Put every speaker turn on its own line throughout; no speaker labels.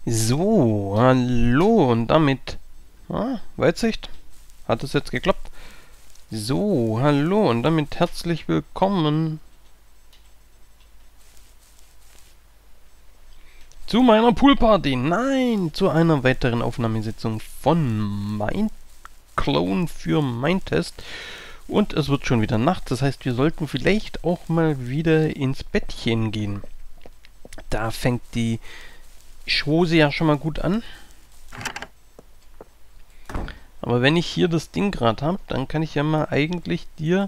So, hallo und damit... Weitsicht? Hat es jetzt geklappt? So, hallo und damit herzlich willkommen zu meiner Poolparty. Nein, zu einer weiteren Aufnahmesitzung von Mineclone für Mindtest. Und es wird schon wieder Nacht, das heißt, wir sollten vielleicht auch mal wieder ins Bettchen gehen. Da fängt die Schwose ja schon mal gut an. Aber wenn ich hier das Ding gerade habe, dann kann ich ja mal eigentlich dir...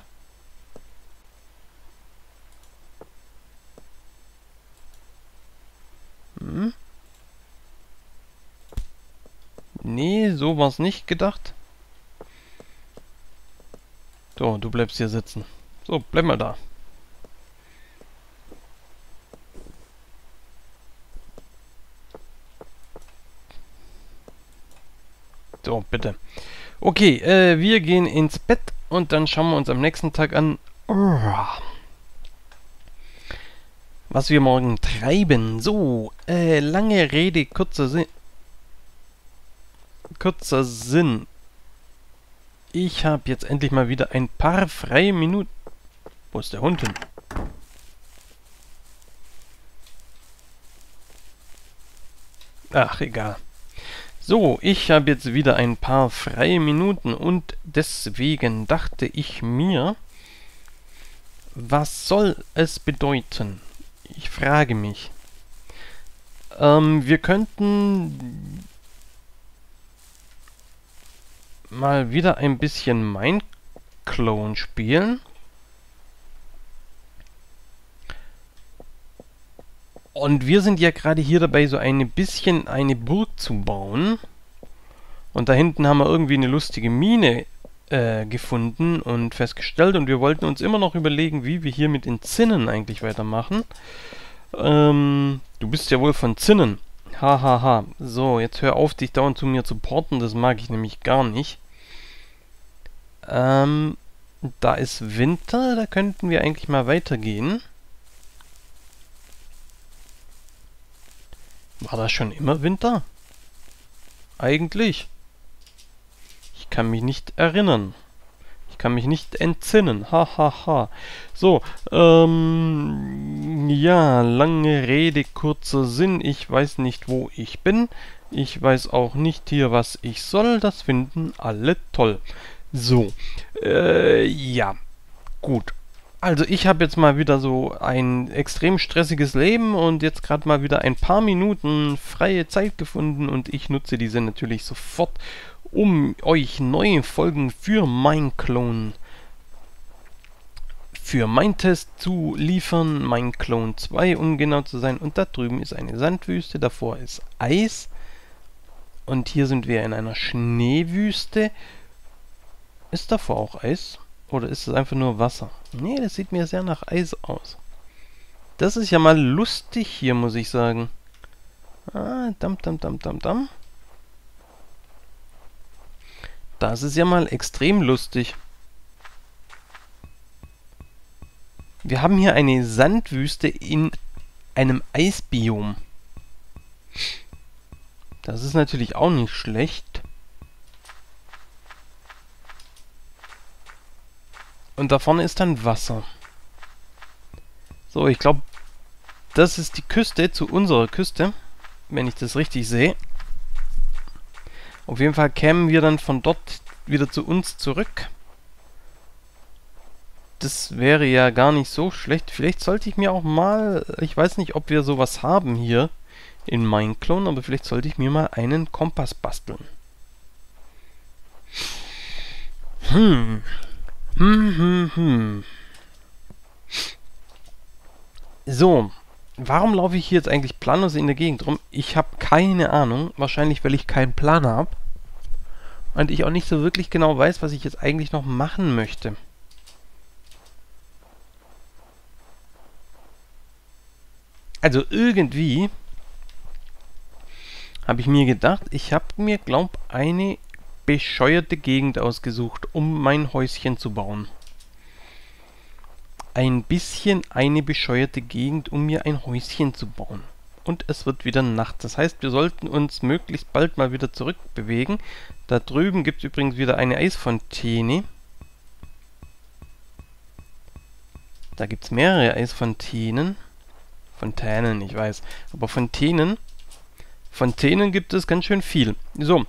Nee, so war es nicht gedacht. So, du bleibst hier sitzen. So, bleib mal da. So, bitte. Okay, wir gehen ins Bett und dann schauen wir uns am nächsten Tag an, was wir morgen treiben. So, lange Rede, kurzer Sinn. Ich habe jetzt endlich mal wieder ein paar freie Minuten. Wo ist der Hund hin? Ach, egal. So, ich habe jetzt wieder ein paar freie Minuten und deswegen dachte ich mir, was soll es bedeuten? Ich frage mich. Wir könnten mal wieder ein bisschen Mineclone spielen. Und wir sind ja gerade hier dabei, so ein bisschen eine Burg zu bauen. Und da hinten haben wir irgendwie eine lustige Mine gefunden und festgestellt. Und wir wollten uns immer noch überlegen, wie wir hier mit den Zinnen eigentlich weitermachen. Du bist ja wohl von Zinnen. Hahaha. So, jetzt hör auf, dich dauernd zu mir zu porten. Das mag ich nämlich gar nicht. Da ist Winter. Da könnten wir eigentlich mal weitergehen. War das schon immer Winter? Eigentlich. Ich kann mich nicht erinnern. Ich kann mich nicht entsinnen. Hahaha. So, ja, lange Rede, kurzer Sinn. Ich weiß nicht, wo ich bin. Ich weiß auch nicht hier, was ich soll. Das finden alle toll. So, ja, gut. Also ich habe jetzt mal wieder so ein extrem stressiges Leben und jetzt gerade mal wieder ein paar Minuten freie Zeit gefunden und ich nutze diese natürlich sofort, um euch neue Folgen für Mineclone, für Mindtest zu liefern. Mineclone 2, um genau zu sein. Und da drüben ist eine Sandwüste, davor ist Eis und hier sind wir in einer Schneewüste. Ist davor auch Eis? Oder ist es einfach nur Wasser? Nee, das sieht mir sehr nach Eis aus. Das ist ja mal lustig hier, muss ich sagen. Dam. Das ist ja mal extrem lustig. Wir haben hier eine Sandwüste in einem Eisbiom. Das ist natürlich auch nicht schlecht. Und da vorne ist dann Wasser. So, ich glaube, das ist die Küste zu unserer Küste, wenn ich das richtig sehe. Auf jeden Fall kämen wir dann von dort wieder zu uns zurück. Das wäre ja gar nicht so schlecht. Vielleicht sollte ich mir auch mal, ich weiß nicht, ob wir sowas haben hier in Mineclone, aber vielleicht sollte ich mir mal einen Kompass basteln. So, warum laufe ich hier jetzt eigentlich planlos in der Gegend rum? Ich habe keine Ahnung. Wahrscheinlich, weil ich keinen Plan habe. Und ich auch nicht so wirklich genau weiß, was ich jetzt eigentlich noch machen möchte. Also irgendwie habe ich mir gedacht, ich habe mir, glaub, eine bescheuerte Gegend ausgesucht, um mein Häuschen zu bauen. Ein bisschen eine bescheuerte Gegend, um mir ein Häuschen zu bauen. und es wird wieder Nacht. Das heißt, wir sollten uns möglichst bald mal wieder zurückbewegen. Da drüben gibt es übrigens wieder eine Eisfontäne. Da gibt es mehrere Eisfontänen. Fontänen, ich weiß. Aber Fontänen gibt es ganz schön viel. So,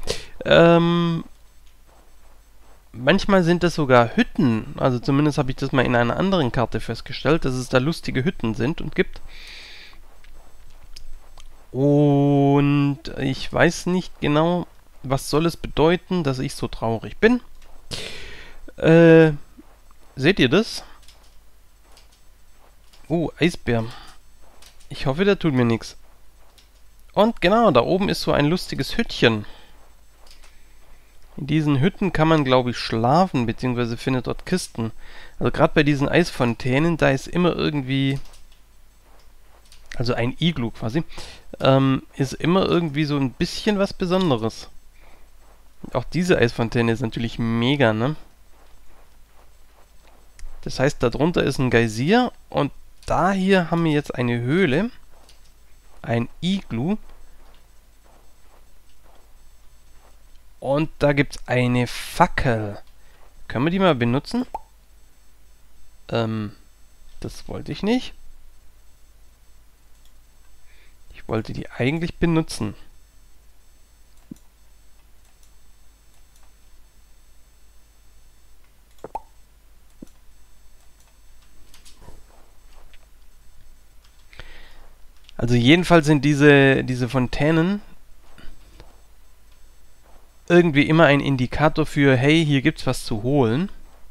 manchmal sind das sogar Hütten. Also zumindest habe ich das mal in einer anderen Karte festgestellt, dass es da lustige Hütten sind und gibt. Und ich weiß nicht genau, was soll es bedeuten, dass ich so traurig bin. Seht ihr das? Oh, Eisbär. Ich hoffe, der tut mir nichts. Und genau, da oben ist so ein lustiges Hüttchen. In diesen Hütten kann man, glaube ich, schlafen, beziehungsweise findet dort Kisten. Also gerade bei diesen Eisfontänen, da ist immer irgendwie... Also ein Iglu quasi, ist immer irgendwie so ein bisschen was Besonderes. Auch diese Eisfontäne ist natürlich mega, ne? Das heißt, darunter ist ein Geysir und da hier haben wir jetzt eine Höhle. Ein Iglu. Und da gibt es eine Fackel. Können wir die mal benutzen? Das wollte ich nicht. Ich wollte die eigentlich benutzen. Also jedenfalls sind diese Fontänen irgendwie immer ein Indikator für, hey, hier gibt's was zu holen.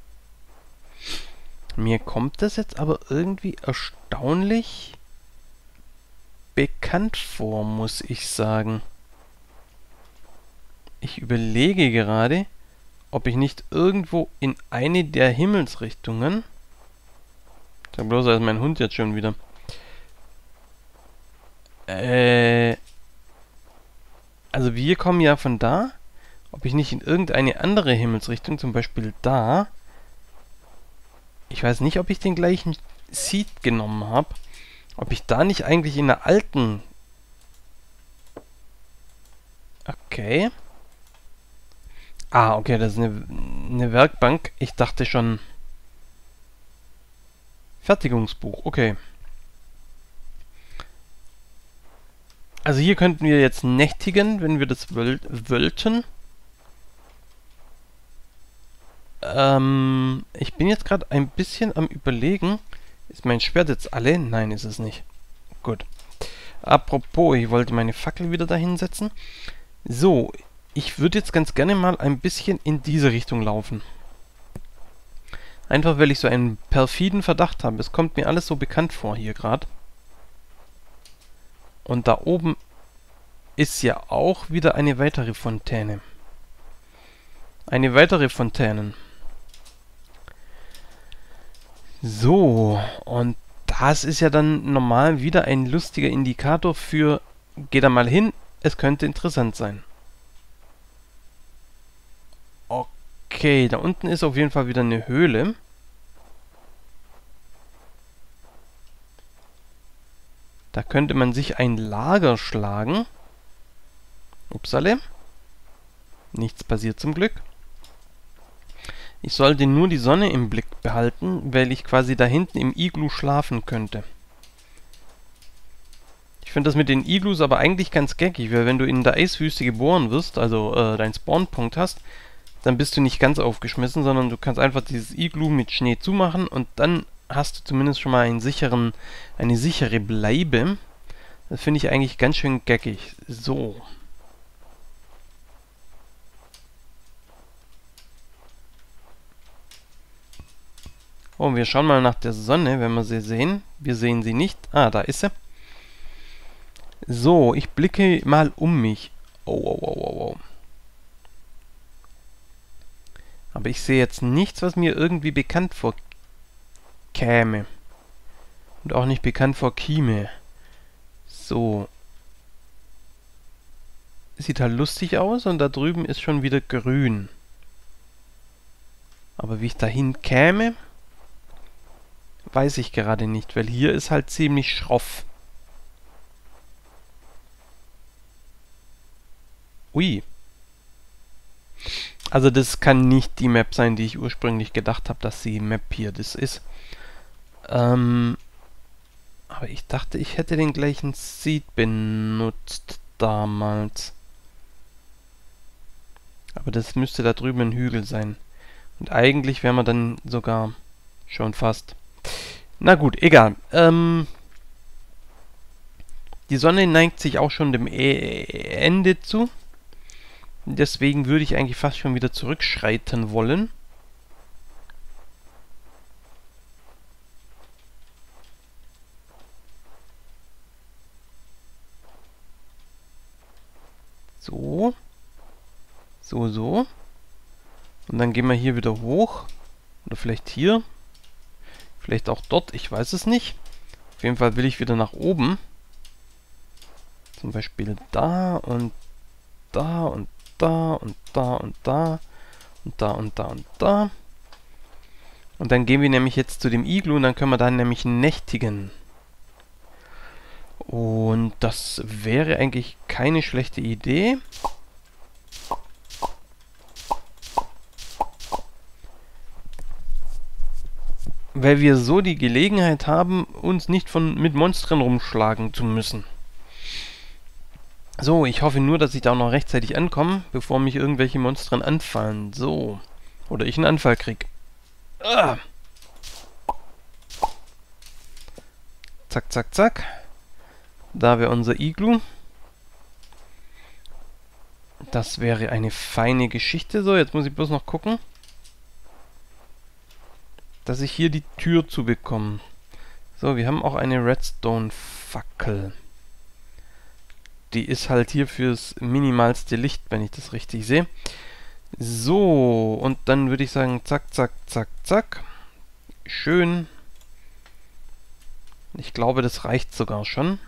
Mir kommt das jetzt aber irgendwie erstaunlich bekannt vor, muss ich sagen. Ich überlege gerade, ob ich nicht irgendwo in eine der Himmelsrichtungen... Sag bloß, da ist mein Hund jetzt schon wieder. Also wir kommen ja von da. Ob ich nicht in irgendeine andere Himmelsrichtung, zum Beispiel da... Ich weiß nicht, ob ich den gleichen Seed genommen habe. Ob ich da nicht eigentlich in der alten... Okay. Ah, okay, das ist eine Werkbank. Ich dachte schon... Fertigungsbuch, okay. Also hier könnten wir jetzt nächtigen, wenn wir das wollten. Ich bin jetzt gerade ein bisschen am Überlegen. Ist mein Schwert jetzt alle? Nein, ist es nicht. Gut. Apropos, ich wollte meine Fackel wieder dahin setzen. So, ich würde jetzt ganz gerne mal ein bisschen in diese Richtung laufen. Einfach, weil ich so einen perfiden Verdacht habe. Es kommt mir alles so bekannt vor hier gerade. Und da oben ist ja auch wieder eine weitere Fontäne. Eine weitere Fontäne. So, und das ist ja dann normal wieder ein lustiger Indikator für, geh da mal hin, es könnte interessant sein. Okay, da unten ist auf jeden Fall wieder eine Höhle. Da könnte man sich ein Lager schlagen. Upsale. Nichts passiert zum Glück. Ich sollte nur die Sonne im Blick behalten, weil ich quasi da hinten im Iglu schlafen könnte. Ich finde das mit den Iglus aber eigentlich ganz geckig, weil wenn du in der Eiswüste geboren wirst, also deinen Spawnpunkt hast, dann bist du nicht ganz aufgeschmissen, sondern du kannst einfach dieses Iglu mit Schnee zumachen und dann hast du zumindest schon mal eine sichere Bleibe. Das finde ich eigentlich ganz schön geckig. So. Oh, wir schauen mal nach der Sonne, wenn wir sie sehen. Wir sehen sie nicht. Ah, da ist sie. So, ich blicke mal um mich. Oh. Aber ich sehe jetzt nichts, was mir irgendwie bekannt vorkäme. Und auch nicht bekannt vorkäme. So. Sieht halt lustig aus und da drüben ist schon wieder grün. Aber wie ich dahin käme, weiß ich gerade nicht, weil hier ist halt ziemlich schroff. Ui. Also das kann nicht die Map sein, die ich ursprünglich gedacht habe, dass die Map hier das ist. Aber ich dachte, ich hätte den gleichen Seed benutzt damals. Aber das müsste da drüben ein Hügel sein. Und eigentlich wären wir dann sogar schon fast. Na gut, egal. Die Sonne neigt sich auch schon dem Ende zu. Deswegen würde ich eigentlich fast schon wieder zurückschreiten wollen. So. So, so. Und dann gehen wir hier wieder hoch. Oder vielleicht hier. Vielleicht auch dort, ich weiß es nicht. Auf jeden Fall will ich wieder nach oben. Zum Beispiel da und da und da und da und da und da und da und da. Und dann gehen wir nämlich jetzt zu dem Iglu und dann können wir da nämlich nächtigen. Und das wäre eigentlich keine schlechte Idee. Weil wir so die Gelegenheit haben, uns nicht mit Monstern rumschlagen zu müssen. So, ich hoffe nur, dass ich da auch noch rechtzeitig ankomme, bevor mich irgendwelche Monstern anfallen. So. Oder ich einen Anfall krieg. Ah. Zack, zack, zack. Da wäre unser Iglu. Das wäre eine feine Geschichte. So, jetzt muss ich bloß noch gucken, dass ich hier die Tür zu bekomme. So, wir haben auch eine Redstone-Fackel. Die ist halt hier fürs minimalste Licht, wenn ich das richtig sehe. So, und dann würde ich sagen, zack, zack, zack, zack. Schön. Ich glaube, das reicht sogar schon.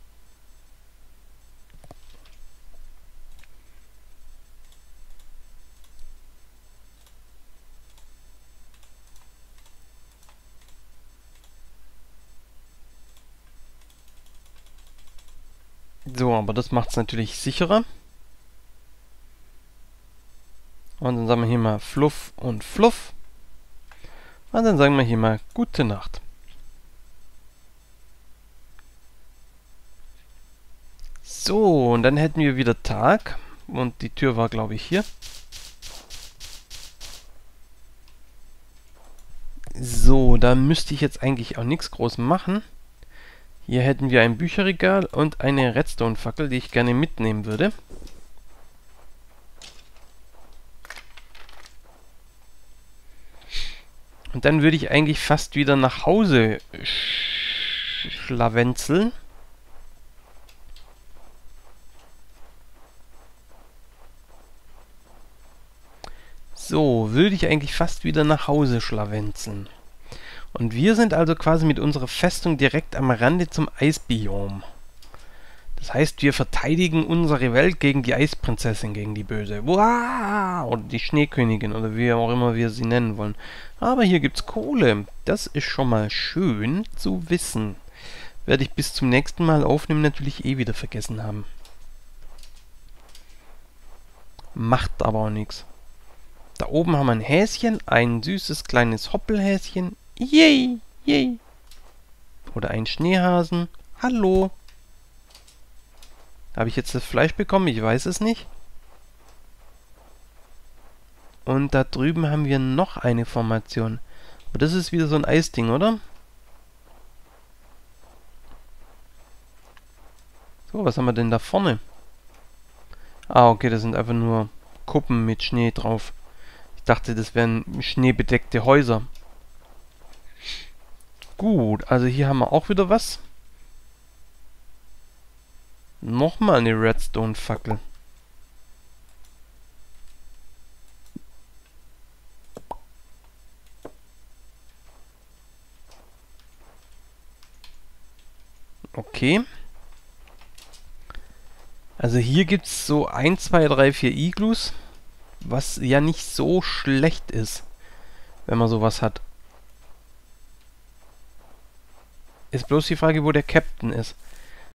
So, aber das macht es natürlich sicherer. Und dann sagen wir hier mal Fluff und Fluff. Und dann sagen wir hier mal Gute Nacht. So, und dann hätten wir wieder Tag. Und die Tür war, glaube ich, hier. So, da müsste ich jetzt eigentlich auch nichts groß machen. Hier hätten wir ein Bücherregal und eine Redstone-Fackel, die ich gerne mitnehmen würde. Und dann würde ich eigentlich fast wieder nach Hause schlawenzeln. So, würde ich eigentlich fast wieder nach Hause schlawenzeln. Und wir sind also quasi mit unserer Festung direkt am Rande zum Eisbiom. Das heißt, wir verteidigen unsere Welt gegen die Eisprinzessin, gegen die Böse. Wow! Oder die Schneekönigin oder wie auch immer wir sie nennen wollen. Aber hier gibt's Kohle. Das ist schon mal schön zu wissen. Werde ich bis zum nächsten Mal aufnehmen natürlich eh wieder vergessen haben. Macht aber auch nichts. Da oben haben wir ein Häschen, ein süßes kleines Hoppelhäschen. Yay, yay. Oder ein Schneehasen. Hallo. Habe ich jetzt das Fleisch bekommen? Ich weiß es nicht. Und da drüben haben wir noch eine Formation. Aber das ist wieder so ein Eisding, oder? So, was haben wir denn da vorne? Ah, okay, das sind einfach nur Kuppen mit Schnee drauf. Ich dachte, das wären schneebedeckte Häuser. Gut, also hier haben wir auch wieder was. Nochmal eine Redstone-Fackel. Okay. Also hier gibt es so 1, 2, 3, 4 Iglus. Was ja nicht so schlecht ist, wenn man sowas hat. Ist bloß die Frage, wo der Captain ist.